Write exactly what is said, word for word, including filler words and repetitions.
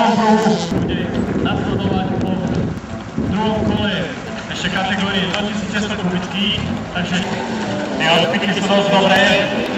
závodov bude nasledovať po druhom kole ešte kategórie dvetisíc sto kubických, takže tie odpiky sú dosť dobré.